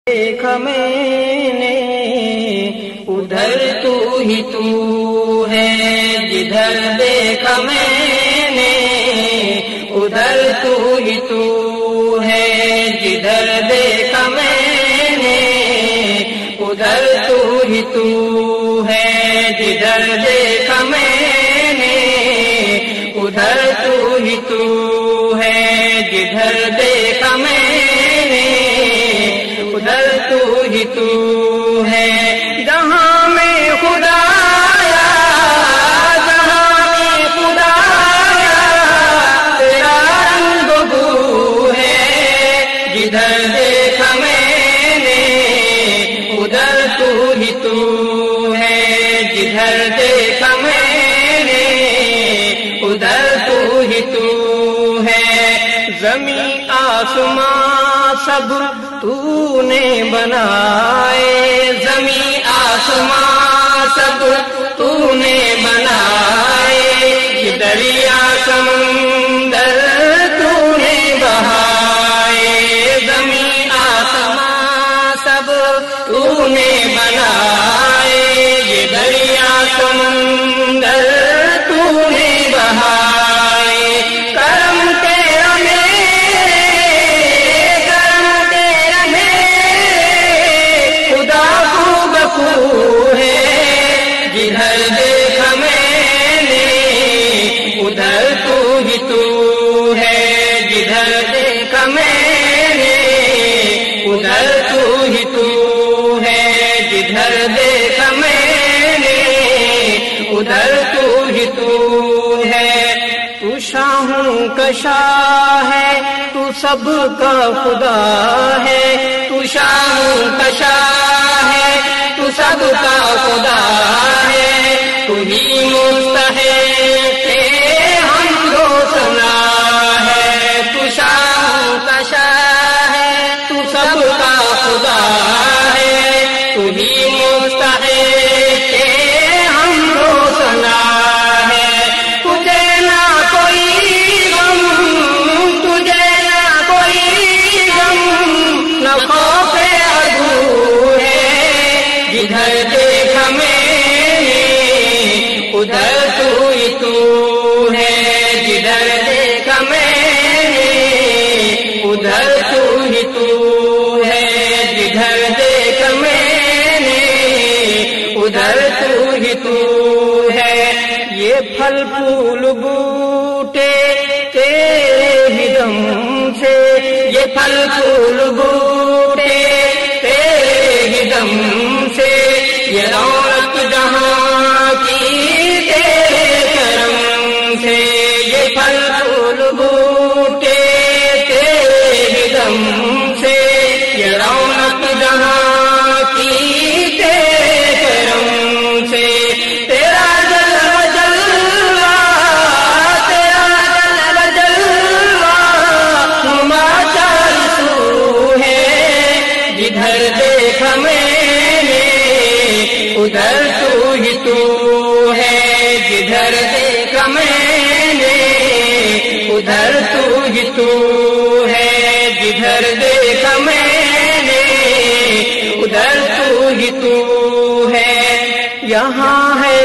دیکھا میں نے ادھر تو ہی تو ہے، جدھر دیکھا میں نے ادھر تو ہی تو ہے، جدھر دیکھا میں نے ادھر تو ہی تو ہے، جدھر دیکھا میں نے ادھر تو ہی تو ہے، جدھر دیکھا میں نے ادھر تو ہی تو ہے۔ جہاں میں خدا آیا، جہاں میں خدا آیا، تیرا رنگ بو ہے، جدھر دیکھا میں نے ادھر تو ہی تو ہے، جدھر دیکھا میں نے ادھر تو ہی تو ہے۔ زمین آسمان سب تو نے بنائے، زمین آسمان سب تو نے بنائے، یہ دریا سمندر تو نے بہائے، زمین آسمان سب تو نے بنائے، یہ دریا سمندر تو نے بہائے۔ کرم تیرا جدھر دیکھا میں نے ادھر تو ہی تو ہے، جدھر دیکھا میں نے ادھر تو ہی تو ہے، جدھر دیکھا میں نے ادھر تو ہی تو ہے۔ تو شاہوں کا شاہ ہے، تو سب کا خدا ہے، تو شاہوں کا شاہ ہے، تو سب کا خدا ہے، تو ہی مستحق حمد و ثنا ہے، تو شاہوں کا شاہ ہے، تو سب کا خدا ہے، تو ہی مستحق حمد و ثنا ہے۔ تجھے نہ کوئی غم، تجھے نہ کوئی غم، نہ خوف عدو ہے، جدھر دیکھا میں نے ادھر تو ہی تو ہے، جدھر دیکھا میں نے ادھر تو ہی تو ہے، جدھر دیکھا میں نے ادھر تو ہی تو ہے۔ یہ پھل پھول بوٹے تیرے ہی دم سے، یہ پھل پھول بوٹے تیرے ہی دم سے، یہ رونق جہاں کی تیرے کرم سے، یہ پھل پھول بوٹے تیرے ہی دم سے، یہ رونق جہاں کی تیرے کرم سے۔ تیرا جلوہ جلوہ، تیرا جلوہ جلوہ نما چار سو ہے، جدھر دیکھا میں نے ادھر تو ہی تو ہے، جدھر دیکھا میں نے ادھر تو ہی تو ہے، جدھر دیکھا میں نے ادھر تو ہی تو ہے۔ یہاں ہے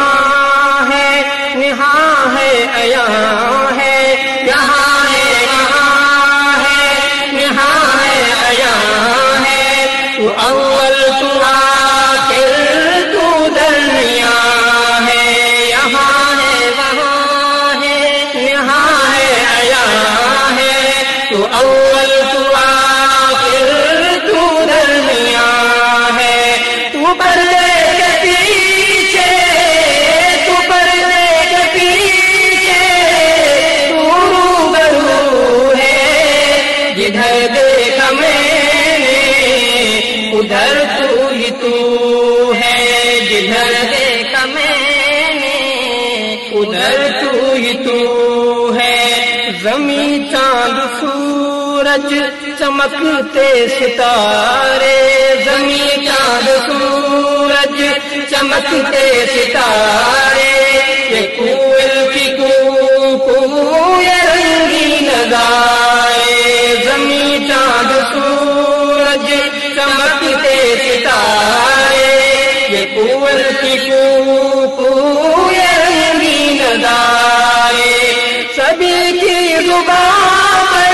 وہاں ہے، یہاں ہے عیاں ہے، یہاں ہے وہاں ہے، یہاں ہے عیاں ہے، تو اول تو آخر تو درمیاں ہے، یہاں ہے وہاں ہے، یہاں ہے عیاں ہے، تو اول تو آخر تو درمیاں ہے۔ تو پردے کے پیچھے، تو پردے کے پیچھے، تو روبرو ہے، جدھر دیکھا میں نے ادھر تو ہی تو ہے، جدھر دیکھا میں نے ادھر تو ہی تو ہے۔ زمین چاند سورج چمکتے ستارے، زمین چاند سورج چمکتے ستارے، یہ کوئل کی کو یہ رنگین گائے، زمین چاند سورج چمکتے کی یہ رنگین ادائے سبھی کی زبان پر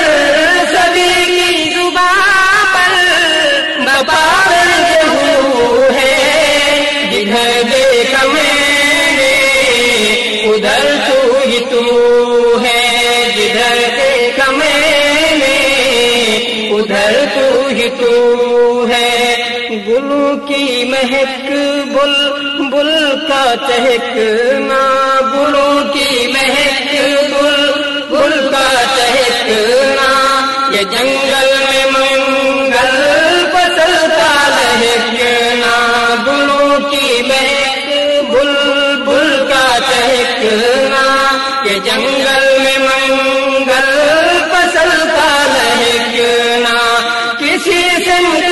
بپار ہے جدھر دیکھا میں نے ادھر تو ہی تو ہے جدھر دیکھا میں نے ادھر تو ہی تو ہے گلوں کی مہک بل کا چہکنا گلوں کی مہک بل کا چہکنا یہ جنگل میں منگل فصل کا لہکنا گلوں کی مہک بل کا چہکنا یہ جنگل میں منگل فصل کا لہکنا کسی سمت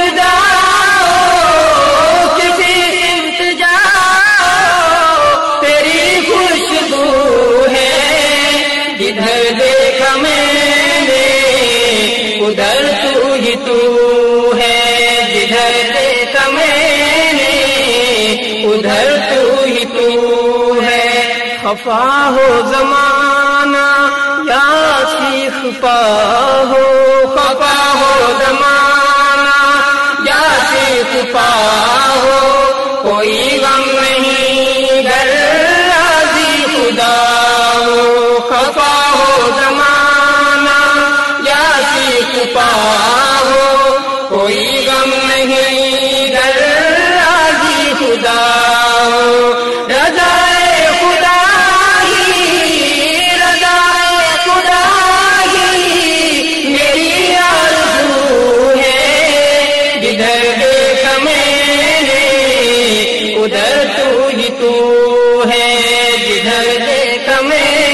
جدھر دیکھا میں نے ادھر تو ہی تو ہے جدھر دیکھا میں نے ادھر تو ہی تو ہے خفا ہو زمانہ یا سیخ پا ہو خفا ہو زمانہ یا سیخ پا ہو کوئی غم نہیں گر راضی خدا خفا ہو زمانہ یا سیخ پا ہو کوئی غم نہیں گر راضی خدا ہو رضائے خدا ہی میری آرزو ہے جدھر دیکھا میں نے ادھر تو ہی تو ہے جدھر دیکھا میں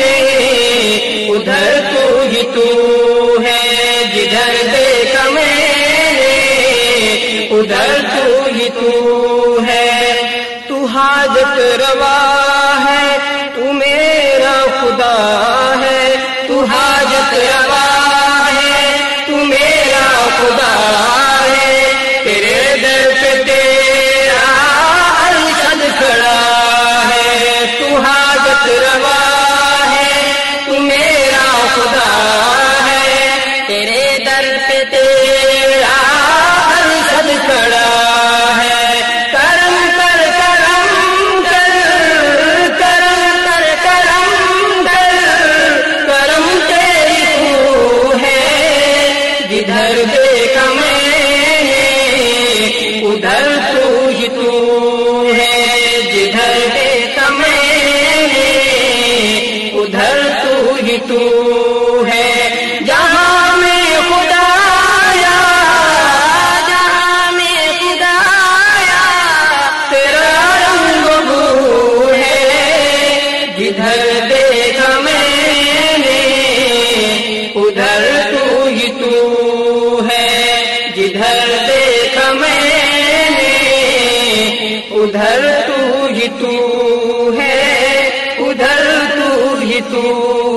ادھر تو ہی تو ہے جدھر دیکھا میں نے ادھر تو ہی تو ہے تو حاجت روا ہے تو میرا خدا ہے تو حاجت روا ہے تو میرا خدا ہے تیرے در پہ تیرا ارشد کھڑا ہے تو حاجت روا خدا ہے تیرے در پہ تیرا ارشد کھڑا ہے کرم کر کرم کر کرم کر کرم کر کرم تیری تو ہے جدھر دیکھا میں نے ادھر تو ہی تو ہے جدھر دیکھا میں نے ادھر تو ہی تو ہے جہاں میں خدایا تیرا رنگ بو ہے جدھر دیکھا میں نے ادھر تو ہی تو ہے جدھر دیکھا میں نے ادھر تو ہی تو ہے ادھر تو ہی تو